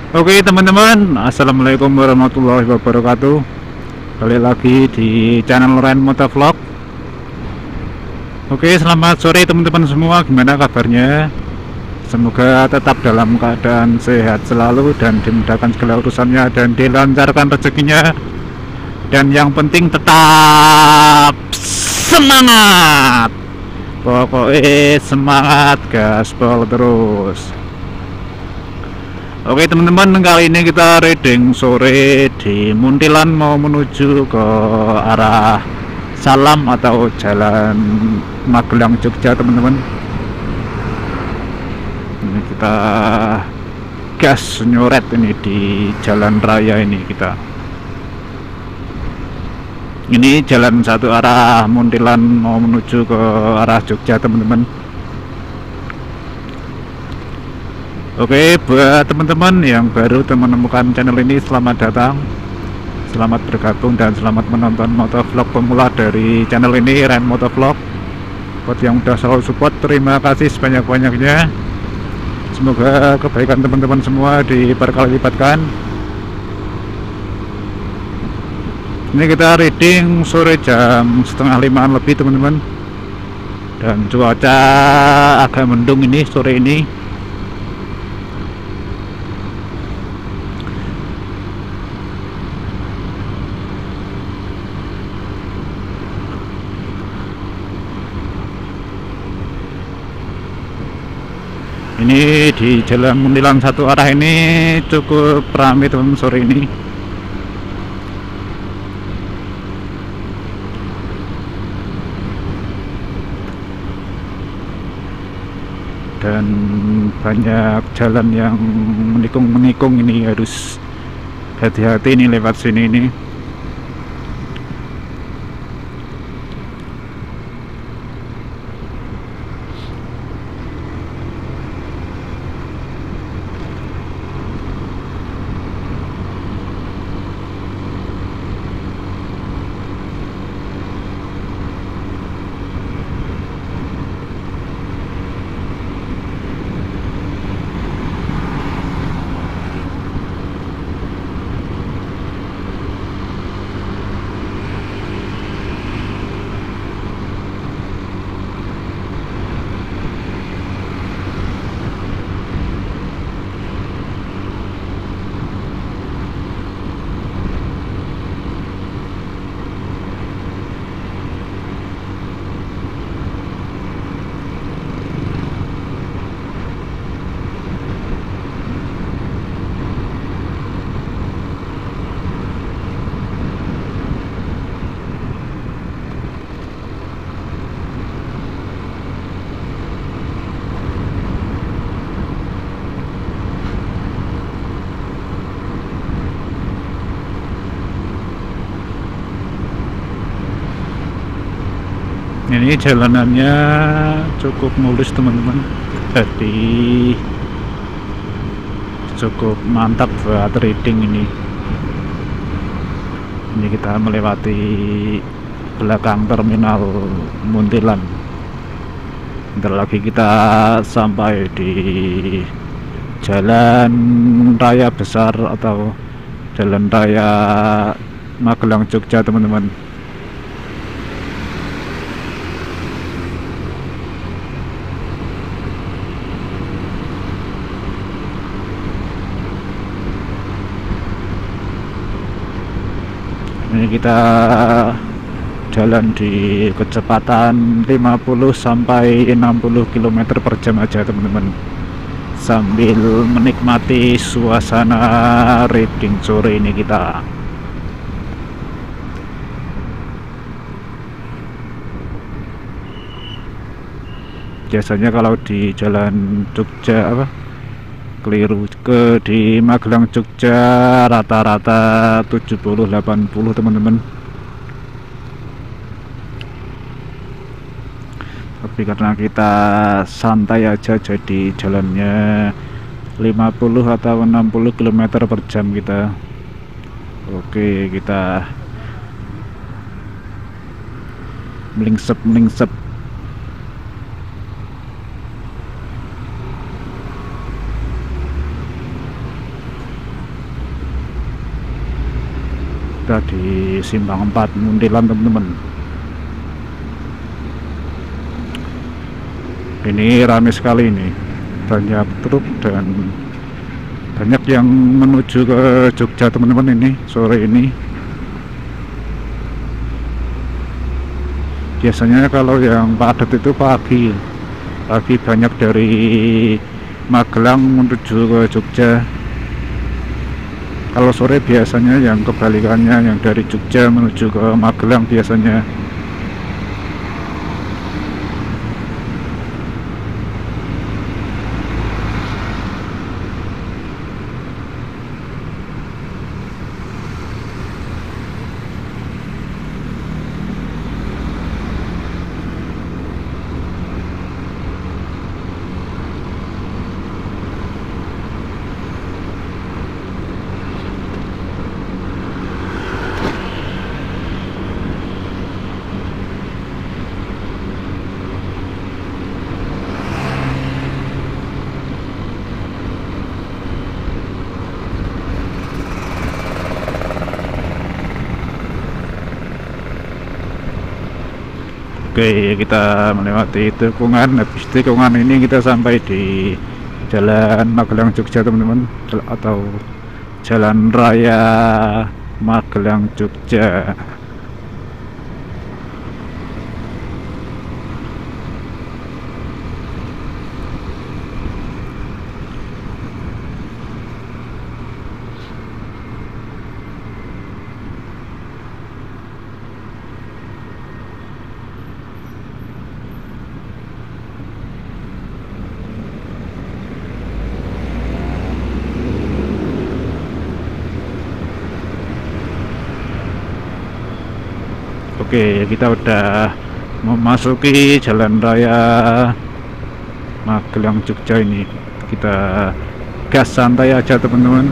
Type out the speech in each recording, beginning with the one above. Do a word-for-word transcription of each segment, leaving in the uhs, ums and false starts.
Oke teman-teman, assalamualaikum warahmatullahi wabarakatuh. Kembali lagi di channel Ren Motovlog. Oke, selamat sore teman-teman semua. Gimana kabarnya? Semoga tetap dalam keadaan sehat selalu dan dimudahkan segala urusannya dan dilancarkan rezekinya. Dan yang penting tetap semangat. Pokoknya semangat, gaspol terus. Oke teman-teman, kali ini kita riding sore di Muntilan, mau menuju ke arah Salam atau Jalan Magelang Jogja teman-teman. Ini kita gas nyoret ini di jalan raya ini kita. Ini jalan satu arah Muntilan mau menuju ke arah Jogja teman-teman. Oke, buat teman-teman yang baru menemukan channel ini, selamat datang, selamat bergabung dan selamat menonton motovlog pemula dari channel ini, Ren Motovlog. Buat yang udah selalu support, terima kasih sebanyak-banyaknya. Semoga kebaikan teman-teman semua diberkali lipatkan. Ini kita reading sore jam setengah limaan lebih teman-teman, dan cuaca agak mendung ini sore ini. Ini di jalan Muntilan satu arah ini cukup ramai teman sore ini. Dan banyak jalan yang menikung-menikung, ini harus hati-hati nih lewat sini ini. Ini jalanannya cukup mulus teman-teman, jadi cukup mantap buat reading ini. Ini kita melewati belakang terminal Muntilan. Bentar lagi kita sampai di jalan raya besar atau jalan raya Magelang Jogja teman-teman. Ini kita jalan di kecepatan lima puluh sampai enam puluh kilometer per jam aja teman-teman, sambil menikmati suasana reading sore ini kita. Biasanya kalau di jalan Jogja apa keliru ke di Magelang Jogja rata-rata tujuh puluh delapan puluh teman-teman, tapi karena kita santai aja jadi jalannya lima puluh atau enam puluh kilometer per jam kita. Oke, kita melingsep melingsep kita di Simpang empat Muntilan teman-teman. Ini ramai sekali ini, banyak truk dan banyak yang menuju ke Jogja teman-teman ini sore ini. Biasanya kalau yang padat itu pagi, pagi banyak dari Magelang menuju ke Jogja. Kalau sore biasanya yang kebalikannya, yang dari Jogja menuju ke Magelang biasanya. Oke, kita melewati tikungan. Habis tikungan ini kita sampai di Jalan Magelang Jogja teman-teman, atau Jalan Raya Magelang Jogja. Oke, kita udah memasuki Jalan Raya Magelang Jogja ini. Kita gas santai aja teman-teman.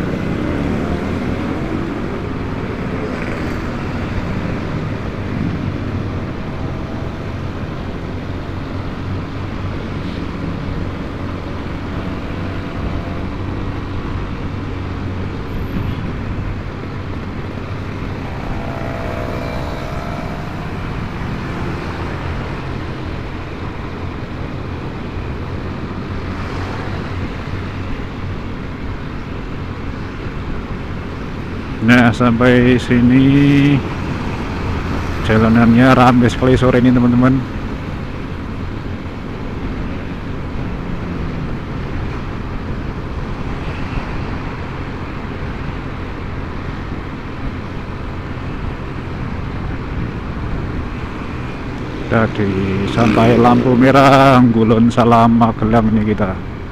Nah, sampai sini jalanannya ramai sekali sore ini teman-teman. Tadi sampai lampu merah Anggulun Salam Magelang ini kita.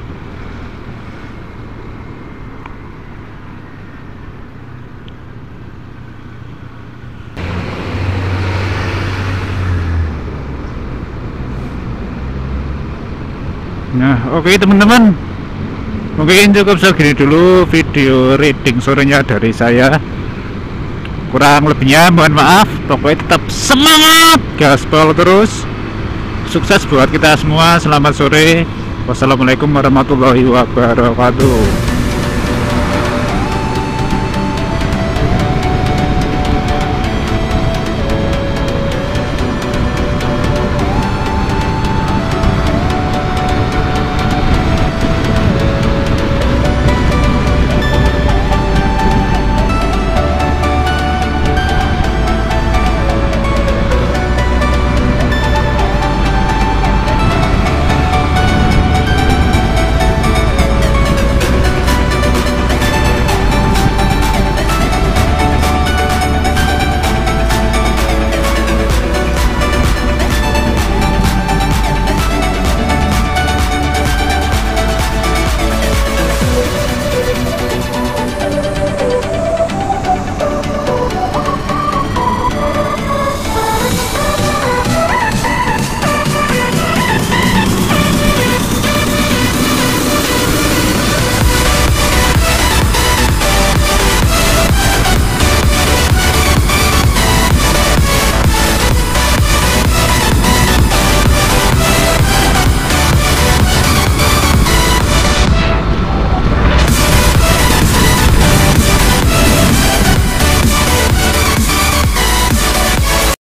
Nah, oke okay, teman-teman, mungkin cukup segini dulu video reading sorenya dari saya. Kurang lebihnya mohon maaf. Pokoknya tetap semangat, gaspol terus. Sukses buat kita semua. Selamat sore. Wassalamualaikum warahmatullahi wabarakatuh.